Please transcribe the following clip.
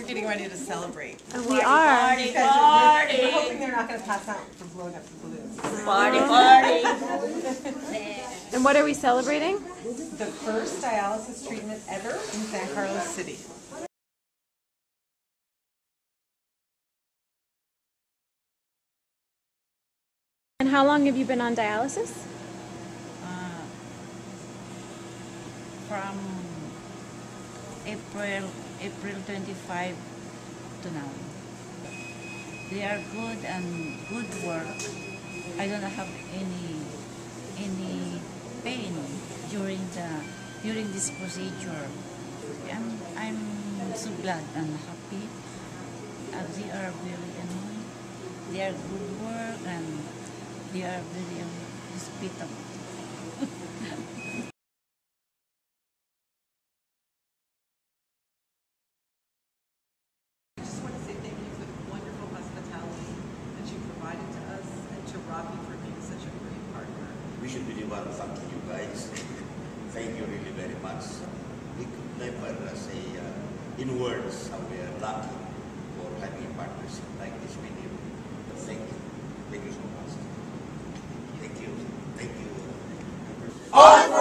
We're getting ready to celebrate. We are. Party, party. We're hoping they're not going to pass out for blowing up the balloons. Party, party. And what are we celebrating? The first dialysis treatment ever in San Carlos City. And how long have you been on dialysis? From April 25 to now. They are good and good work. I don't have any pain during this procedure. I'm so glad and happy. They are very annoying. They are good work and they are very hospitable. We should really want to thank you guys. Thank you really very much. We could never say in words how we are lucky for having a partnership like this with you. Thank you. Thank you so much. Thank you. Thank you.